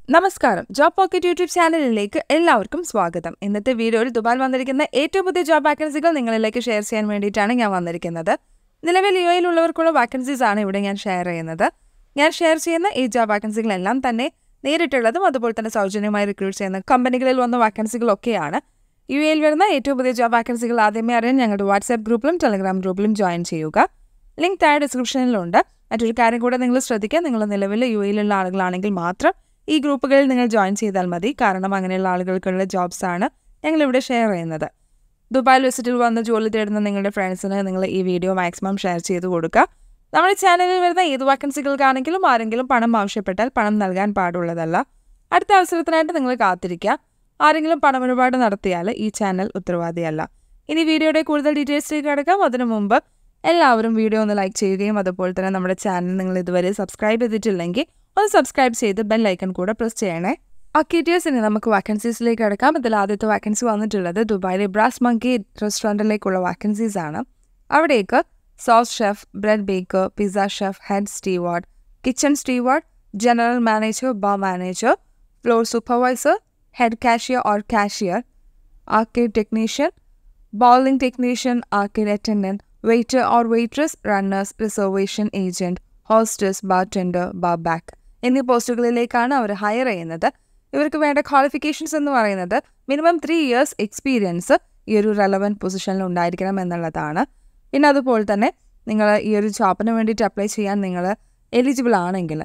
നമസ്കാരം, job pocket YouTube ചാനലിലേക്ക് എല്ലാവർക്കും സ്വാഗതം. ഇന്നത്തെ വീഡിയോയിൽ ദുബായിൽ വന്നിരിക്കുന്ന ഏറ്റവും പുതിയ ജോബ് വാക്കൻസികൾ നിങ്ങളിലേക്ക് ഷെയർ ചെയ്യാൻ വേണ്ടിയിട്ടാണ് ഞാൻ വന്നിരിക്കുന്നത്. നിലവിൽ UAE ഉള്ളവർക്കുള്ള വാക്കൻസീസ് ആണ് ഇവിടെ ഞാൻ ഷെയർ ചെയ്യുന്നത്. ഞാൻ ഷെയർ ചെയ്യുന്ന ഈ ജോബ് വാക്കൻസികളെല്ലാം തന്നെ നേരിട്ടുള്ളതും അതുപോലെ തന്നെ സൗജന്യമായി റിക്രൂട്ട് ചെയ്യുന്ന കമ്പനികളിൽ വന്ന വാക്കൻസികളൊക്കെയാണ്. UAE വരുന്ന ഏറ്റവും പുതിയ ജോബ് വാക്കൻസികൾ ആദ്യമേ അറിയാൻ ഞങ്ങളുടെ വാട്സ്ആപ്പ് ഗ്രൂപ്പിലും ടെലഗ്രാം ഗ്രൂപ്പിലും ജോയിൻ ചെയ്യുക. ലിങ്ക് താഴെ ഡിസ്ക്രിപ്ഷനിലുണ്ട്. മറ്റൊരു കാര്യം കൂടെ നിങ്ങൾ ശ്രദ്ധിക്കുക, നിങ്ങൾ നിലവിൽ UAE ആളുകളാണെങ്കിൽ മാത്രം ഈ ഗ്രൂപ്പുകളിൽ നിങ്ങൾ ജോയിൻ ചെയ്താൽ മതി. കാരണം അങ്ങനെയുള്ള ആളുകൾക്കുള്ള ജോബ്സാണ് ഞങ്ങളിവിടെ ഷെയർ ചെയ്യുന്നത്. ദുബായിൽ വിസിറ്റിൽ വന്ന് ജോലി തേടുന്ന നിങ്ങളുടെ ഫ്രണ്ട്സിന് നിങ്ങൾ ഈ വീഡിയോ മാക്സിമം ഷെയർ ചെയ്ത് കൊടുക്കുക. നമ്മുടെ ചാനലിൽ വരുന്ന ഏത് വാക്കൻസികൾക്കാണെങ്കിലും ആരെങ്കിലും പണം ആവശ്യപ്പെട്ടാൽ പണം നൽകാൻ പാടുള്ളതല്ല. അടുത്ത അവസരത്തിനായിട്ട് നിങ്ങൾ കാത്തിരിക്കുക. ആരെങ്കിലും പണമിടപാട് നടത്തിയാൽ ഈ ചാനൽ ഉത്തരവാദിയല്ല. ഇനി വീഡിയോയുടെ കൂടുതൽ ഡീറ്റെയിൽസിലേക്ക് കിടക്കാം. അതിനു മുമ്പ് എല്ലാവരും വീഡിയോ ഒന്ന് ലൈക്ക് ചെയ്യുകയും അതുപോലെ തന്നെ നമ്മുടെ ചാനൽ നിങ്ങൾ ഇതുവരെ സബ്സ്ക്രൈബ് ചെയ്തിട്ടില്ലെങ്കിൽ ഒന്ന് സബ്സ്ക്രൈബ് ചെയ്ത് ബെൽ ഐക്കൺ കൂടെ പ്രസ് ചെയ്യണേ. ഇനി നമുക്ക് വാക്കൻസീസിലേക്ക് കിടക്കാം. ഇതിൽ ആദ്യത്തെ വാക്കൻസി വന്നിട്ടുള്ളത് ദുബായിലെ ബ്രാസ് മങ്കി റെസ്റ്റോറൻറ്റിലേക്കുള്ള വാക്കൻസീസ് ആണ്. അവിടേക്ക് sous chef, bread baker, pizza chef, head steward, kitchen steward, general manager, bar manager, floor supervisor, head cashier or cashier, arcade technician, bowling technician, arcade attendant, waiter or waitress, runners, reservation agent, hostess, bartender, bar back എന്നീ പോസ്റ്റുകളിലേക്കാണ് അവർ hire ചെയ്യുന്നത്. ഇവർക്ക് വേണ്ട qualifications എന്ന് പറയുന്നത് minimum 3 years experience ഈ ഒരു റെലവൻറ്റ് പൊസിഷനിൽ ഉണ്ടായിരിക്കണം എന്നുള്ളതാണ്. പിന്നെ അതുപോലെ തന്നെ നിങ്ങൾ ഈ ഒരു ജോബിന് വേണ്ടിയിട്ട് അപ്ലൈ ചെയ്യാൻ നിങ്ങൾ എലിജിബിൾ ആണെങ്കിൽ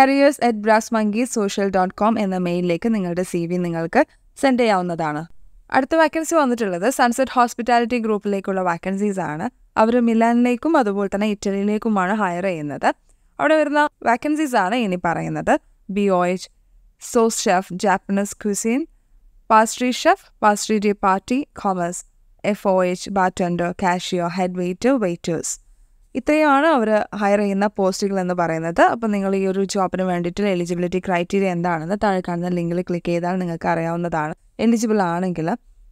careers@brasmonkeysocial.com എന്ന മെയിലിലേക്ക് നിങ്ങളുടെ CV നിങ്ങൾക്ക് സെൻഡ് ചെയ്യാവുന്നതാണ്. അടുത്ത വാക്കൻസി വന്നിട്ടുള്ളത് സൺസെറ്റ് ഹോസ്പിറ്റാലിറ്റി ഗ്രൂപ്പിലേക്കുള്ള വാക്കൻസീസ് ആണ്. അവർ മിലാനിലേക്കും അതുപോലെ തന്നെ ഇറ്റലിയിലേക്കുമാണ് ഹയർ ചെയ്യുന്നത്. അവിടെ വരുന്ന വാക്കൻസീസ് ആണ് ഇനി പറയുന്നത്. BOH, sous chef, Japanese cuisine, pastry chef, pastry de partie, commis, FOH, bartender, cashier, head waiter, waiters. ഇത്രയാണ് അവർ ഹയർ ചെയ്യുന്ന പോസ്റ്റുകൾ എന്ന് പറയുന്നത്. അപ്പോൾ നിങ്ങൾ ഈ ഒരു ജോബിന് വേണ്ടിയിട്ട് എലിജിബിലിറ്റി ക്രൈറ്റീരിയ എന്താണെന്ന് താഴെ കാണുന്ന ലിങ്കിൽ ക്ലിക്ക് ചെയ്താൽ നിങ്ങൾക്ക് അറിയാവുന്നതാണ്. എലിജിബിൾ ആണെങ്കിൽ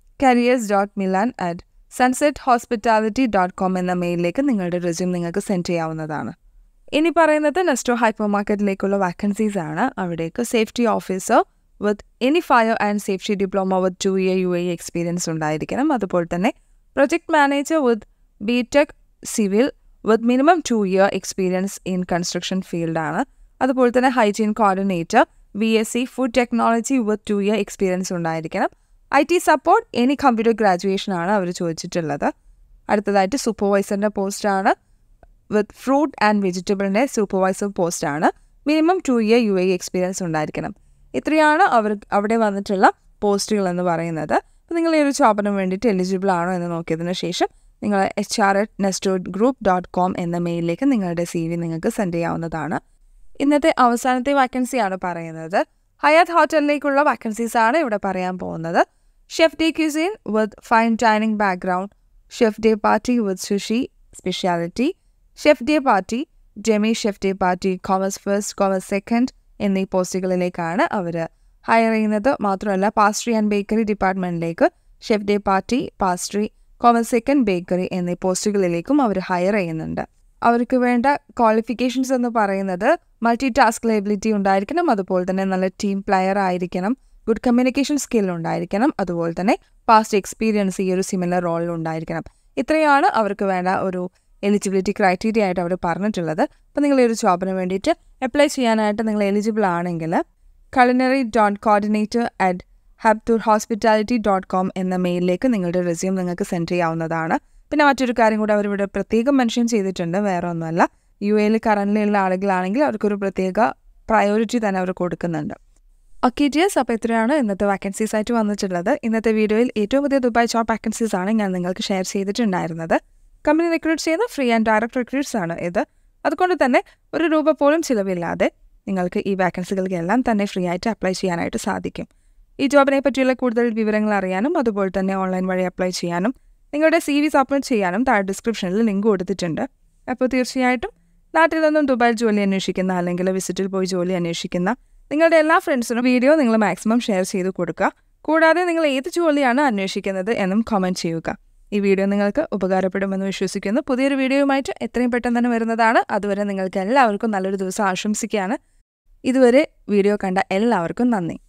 careers.milan@sunsethospitality.com എന്ന മെയിലിലേക്ക് നിങ്ങളുടെ റെസ്യൂം നിങ്ങൾക്ക് സെൻഡ് ചെയ്യാവുന്നതാണ്. ഇനി പറയുന്നത് നെസ്റ്റോ ഹൈപ്പർ മാർക്കറ്റിലേക്കുള്ള വാക്കൻസീസ് ആണ്. അവിടേക്ക് safety officer with any fire and safety diploma with 2 year UAE experience ഉണ്ടായിരിക്കണം. അതുപോലെ തന്നെ project manager with BTech civil with minimum 2 year experience in construction ഫീൽഡാണ്. അതുപോലെ തന്നെ hygiene coordinator, BSc food technology with 2 year experience ഉണ്ടായിരിക്കണം. IT support, any computer graduation ആണ് അവർ ചോദിച്ചിട്ടുള്ളത്. അടുത്തതായിട്ട് സൂപ്പർവൈസറിൻ്റെ പോസ്റ്റാണ്. വിത്ത് ഫ്രൂട്ട് ആൻഡ് വെജിറ്റബിളിൻ്റെ സൂപ്പർവൈസർ പോസ്റ്റാണ്. മിനിമം 2 year UAE എക്സ്പീരിയൻസ് ഉണ്ടായിരിക്കണം. ഇത്രയാണ് അവിടെ വന്നിട്ടുള്ള പോസ്റ്റുകൾ എന്ന് പറയുന്നത്. അപ്പോൾ നിങ്ങൾ ഈ ഒരു ജോബിന് വേണ്ടിയിട്ട് എലിജിബിൾ ആണോ എന്ന് നോക്കിയതിന് ശേഷം നിങ്ങൾ HR@nestogroup.com എന്ന മെയിലിലേക്ക് നിങ്ങളുടെ CV നിങ്ങൾക്ക് സെൻഡ് ചെയ്യാവുന്നതാണ്. ഇന്നത്തെ അവസാനത്തെ വാക്കൻസിയാണ് പറയുന്നത്. ഹയാത്ത് ഹോട്ടലിലേക്കുള്ള വാക്കൻസീസ് ആണ് ഇവിടെ പറയാൻ പോകുന്നത്. Chef de cuisine with fine dining background, chef de partie with sushi speciality, chef de partie, demi chef de partie, commis first, commis second എന്നീ പോസ്റ്റുകളിലേക്കാണ് അവർ ഹയർ ചെയ്യുന്നത്. മാത്രമല്ല പാസ്ട്രി ആൻഡ് ബേക്കറി ഡിപ്പാർട്ട്മെൻറ്റിലേക്ക് chef de partie, pastry, commis second, bakery എന്നീ പോസ്റ്റുകളിലേക്കും അവർ higher ചെയ്യുന്നുണ്ട്. അവർക്ക് വേണ്ട ക്വാളിഫിക്കേഷൻസ് എന്ന് പറയുന്നത് മൾട്ടി ടാസ്ക് എബിലിറ്റി ഉണ്ടായിരിക്കണം, അതുപോലെ തന്നെ നല്ല ടീം പ്ലെയർ ആയിരിക്കണം, ഗുഡ് കമ്മ്യൂണിക്കേഷൻ സ്കിൽ ഉണ്ടായിരിക്കണം, അതുപോലെ തന്നെ പാസ്റ്റ് എക്സ്പീരിയൻസ് ഈ ഒരു സിമിലർ റോളിൽ ഉണ്ടായിരിക്കണം. ഇത്രയാണ് അവർക്ക് വേണ്ട ഒരു എലിജിബിലിറ്റി ക്രൈറ്റീരിയ ആയിട്ട് അവർ പറഞ്ഞിട്ടുള്ളത്. അപ്പോൾ നിങ്ങൾ ഈ ഒരു ജോബിന് വേണ്ടിയിട്ട് അപ്ലൈ ചെയ്യാനായിട്ട് നിങ്ങൾ എലിജിബിൾ ആണെങ്കിൽ culinary.coordinator@habtourhospitality.com എന്ന മെയിലിലേക്ക് നിങ്ങളുടെ റെസ്യൂം നിങ്ങൾക്ക് സെൻഡ് ചെയ്യാവുന്നതാണ്. പിന്നെ മറ്റൊരു കാര്യം കൂടെ അവരിവിടെ പ്രത്യേകം മെൻഷൻ ചെയ്തിട്ടുണ്ട്. വേറെ ഒന്നുമല്ല, UAE കറൻ്റ് ഉള്ള ആളുകളാണെങ്കിൽ അവർക്കൊരു പ്രത്യേക പ്രയോറിറ്റി തന്നെ അവർ കൊടുക്കുന്നുണ്ട്. അപ്പോൾ ഇത്രയാണ് ഇന്നത്തെ വാക്കൻസീസ് ആയിട്ട് വന്നിട്ടുള്ളത്. ഇന്നത്തെ വീഡിയോയിൽ ഏറ്റവും പുതിയ ദുബായ് ജോബ് വാക്കൻസീസ് ആണ് ഞാൻ നിങ്ങൾക്ക് ഷെയർ ചെയ്തിട്ടുണ്ടായിരുന്നത്. കമ്പനി റിക്രൂട്ട് ചെയ്യുന്ന ഫ്രീ ആൻഡ് ഡയറക്റ്റ് റിക്രൂട്ട്സ് ആണ് ഇത്. അതുകൊണ്ട് തന്നെ ₹1 പോലും ചിലവില്ലാതെ നിങ്ങൾക്ക് ഈ വാക്കൻസികൾക്കെല്ലാം തന്നെ ഫ്രീ ആയിട്ട് അപ്ലൈ ചെയ്യാനായിട്ട് സാധിക്കും. ഈ ജോബിനെ പറ്റിയുള്ള കൂടുതൽ വിവരങ്ങൾ അറിയാനും അതുപോലെ തന്നെ ഓൺലൈൻ വഴി അപ്ലൈ ചെയ്യാനും നിങ്ങളുടെ CV സബ്മിറ്റ് ചെയ്യാനും താഴെ ഡിസ്ക്രിപ്ഷനിൽ ലിങ്ക് കൊടുത്തിട്ടുണ്ട്. അപ്പോൾ തീർച്ചയായിട്ടും നാട്ടിൽ നിന്നും ദുബായിൽ ജോലി അന്വേഷിക്കുന്ന അല്ലെങ്കിൽ വിസിറ്റിൽ പോയി ജോലി അന്വേഷിക്കുന്ന നിങ്ങളുടെ എല്ലാ ഫ്രണ്ട്സിനും വീഡിയോ നിങ്ങൾ മാക്സിമം ഷെയർ ചെയ്ത് കൊടുക്കുക. കൂടാതെ നിങ്ങൾ ഏത് ജോലിയാണ് അന്വേഷിക്കുന്നത് എന്നും കമൻറ്റ് ചെയ്യുക. ഈ വീഡിയോ നിങ്ങൾക്ക് ഉപകാരപ്പെടുമെന്ന് വിശ്വസിക്കുന്നു. പുതിയൊരു വീഡിയോയുമായിട്ട് എത്രയും പെട്ടെന്ന് തന്നെ വരുന്നതാണ്. അതുവരെ നിങ്ങൾക്ക് എല്ലാവർക്കും നല്ലൊരു ദിവസം ആശംസിക്കുകയാണ്. ഇതുവരെ വീഡിയോ കണ്ട എല്ലാവർക്കും നന്ദി.